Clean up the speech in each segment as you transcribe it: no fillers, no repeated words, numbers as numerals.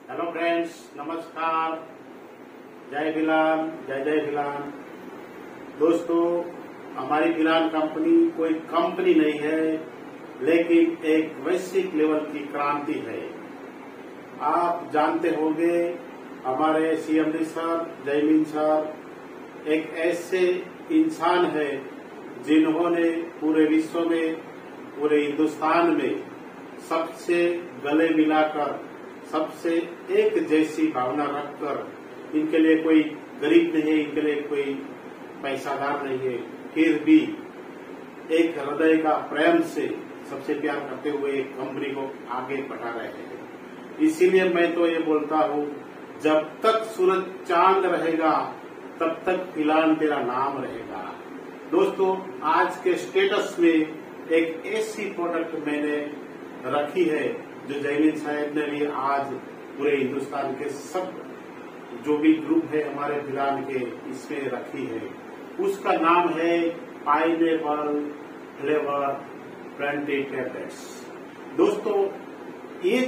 Hello friends, नमस्कार। जय भिलान, जय जय भिलान। दोस्तों, हमारी भिलान कंपनी कोई कंपनी नहीं है, लेकिन एक वैश्विक लेवल की क्रांति है। आप जानते होंगे, हमारे सीएमडी सर, जयमीन सर एक ऐसे इंसान है जिन्होंने पूरे विश्व में, पूरे हिंदुस्तान में सबसे गले मिलाकर, सबसे एक जैसी भावना रखकर, इनके लिए कोई गरीब नहीं है, इनके लिए कोई पैसादार नहीं है, फिर भी एक हृदय का प्रेम से सबसे प्यार करते हुए एक कंपनी को आगे बढ़ा रहे हैं। इसीलिए मैं तो ये बोलता हूँ, जब तक सूरज चांद रहेगा तब तक भिलान तेरा नाम रहेगा। दोस्तों, आज के स्टेटस में एक ऐसी प्रोडक्ट मैंने रखी है जो जयमीन साहब ने भी आज पूरे हिंदुस्तान के सब जो भी ग्रुप है हमारे भिलान के, इसमें रखी है। उसका नाम है पाइनएप्पल फ्लेवर 20 टैबलेट्स। दोस्तों, ये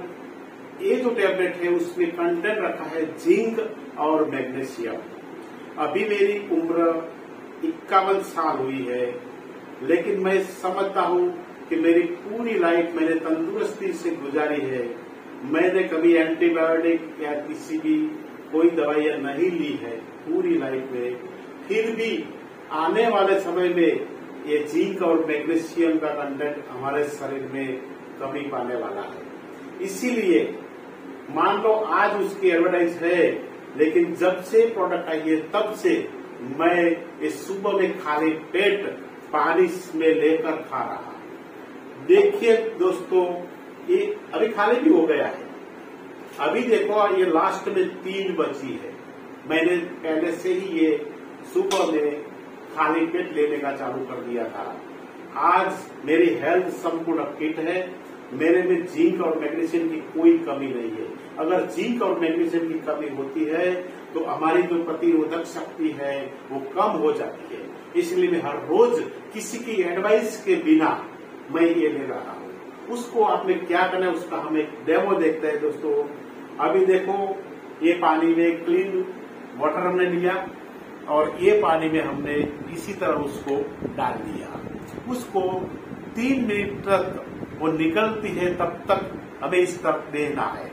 जो टैबलेट है उसमें कंटेंट रखा है जिंक और मैग्नीशियम। अभी मेरी उम्र 51 साल हुई है, लेकिन मैं समझता हूँ कि मेरी पूरी लाइफ मैंने तंदुरुस्ती से गुजारी है। मैंने कभी एंटीबायोटिक या किसी भी कोई दवाइयां नहीं ली है पूरी लाइफ में। फिर भी आने वाले समय में ये जिंक और मैग्नीशियम का कंटेंट हमारे शरीर में कमी पाने वाला है। इसीलिए मान लो आज उसकी एडवर्टाइज है, लेकिन जब से प्रोडक्ट आई है तब से मैं इस सुबह में खाली पेट पानी में लेकर खा रहा। देखिए दोस्तों, ये अभी खाली भी हो गया है। अभी देखो, ये लास्ट में 3 बची है। मैंने पहले से ही ये सुबह में खाली पेट लेने का चालू कर दिया था। आज मेरी हेल्थ संपूर्ण फिट है। मेरे में जिंक और मैग्नीशियम की कोई कमी नहीं है। अगर जिंक और मैग्नीशियम की कमी होती है तो हमारी जो प्रतिरोधक शक्ति है वो कम हो जाती है। इसलिए मैं हर रोज किसी की एडवाइस के बिना मैं ये ले रहा हूँ। उसको आपने क्या करना है, उसका हम एक डेमो देखते हैं। दोस्तों, अभी देखो, ये पानी में क्लीन वाटर हमने लिया और ये पानी में हमने इसी तरह उसको डाल दिया। उसको 3 मिनट तक वो निकलती है, तब तक हमें इस तरफ देना है।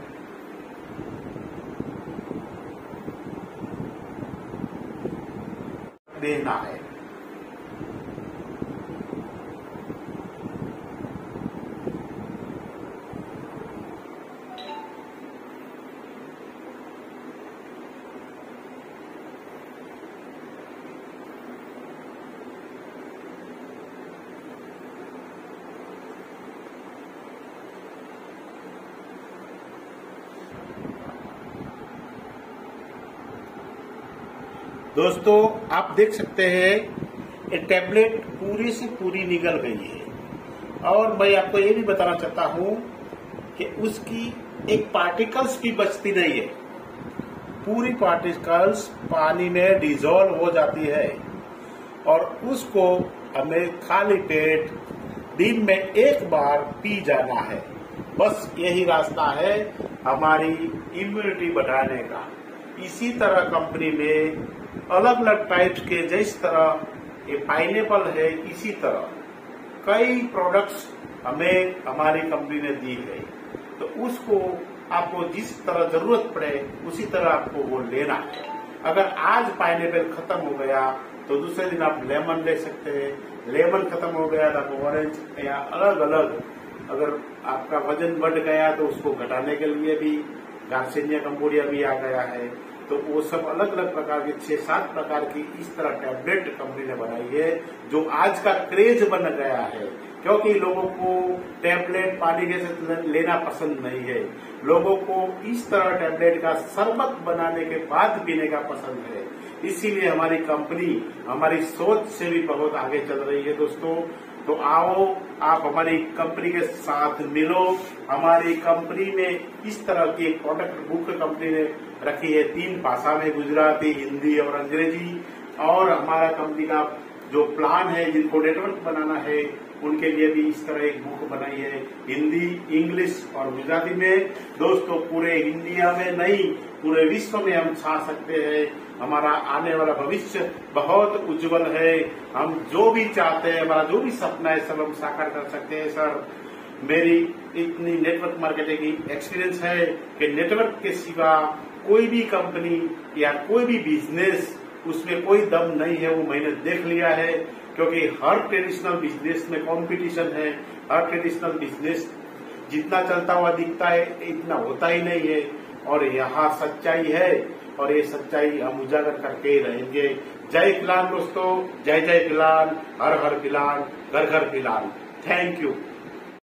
दोस्तों, आप देख सकते हैं ये टैबलेट पूरी से पूरी निकल गई है। और मैं आपको ये भी बताना चाहता हूँ कि उसकी एक पार्टिकल्स भी बचती नहीं है। पूरी पार्टिकल्स पानी में डिजोल्व हो जाती है और उसको हमें खाली पेट दिन में 1 बार पी जाना है। बस यही रास्ता है हमारी इम्यूनिटी बढ़ाने का। इसी तरह कंपनी में अलग अलग टाइप्स के, जिस तरह ये पाइनएप्पल है, इसी तरह कई प्रोडक्ट्स हमें हमारी कंपनी ने दी है। तो उसको आपको जिस तरह जरूरत पड़े उसी तरह आपको वो लेना है। अगर आज पाइनएप्पल खत्म हो गया तो दूसरे दिन आप लेमन ले सकते हैं। लेमन खत्म हो गया तो आप ऑरेंज या अलग अलग, अगर आपका वजन बढ़ गया तो उसको घटाने के लिए भी गार्सिनिया कंबोडिया भी आ गया है। तो वो सब अलग अलग प्रकार के 6-7 प्रकार की इस तरह टैबलेट कंपनी ने बनाई है, जो आज का क्रेज बन गया है। क्योंकि लोगों को टैबलेट पानी के साथ लेना पसंद नहीं है। लोगों को इस तरह टैबलेट का शरबत बनाने के बाद पीने का पसंद है। इसीलिए हमारी कंपनी हमारी सोच से भी बहुत आगे चल रही है। दोस्तों, तो आओ, आप हमारी कंपनी के साथ मिलो। हमारी कंपनी में इस तरह की एक प्रोडक्ट बुक कंपनी ने रखी है 3 भाषा में, गुजराती, हिंदी और अंग्रेजी। और हमारा कंपनी का जो प्लान है, जिनको नेटवर्क बनाना है, उनके लिए भी इस तरह एक बुक बनाई है, हिंदी, इंग्लिश और गुजराती में। दोस्तों, पूरे इंडिया में नहीं, पूरे विश्व में हम छा सकते हैं। हमारा आने वाला भविष्य बहुत उज्जवल है। हम जो भी चाहते हैं, हमारा जो भी सपना है, सब हम साकार कर सकते हैं। सर, मेरी इतनी नेटवर्क मार्केटिंग की एक्सपीरियंस है कि नेटवर्क के सिवा कोई भी कंपनी या कोई भी बिजनेस, उसमें कोई दम नहीं है। वो मैंने देख लिया है, क्योंकि हर ट्रेडिशनल बिजनेस में कंपटीशन है। हर ट्रेडिशनल बिजनेस जितना चलता हुआ दिखता है, इतना होता ही नहीं है। और यहाँ सच्चाई है, और ये सच्चाई हम उजागर करके रहेंगे। जय फिलहाल दोस्तों, जय जय फिलहाल, हर हर फिलहाल, घर घर फिलहाल। Thank you.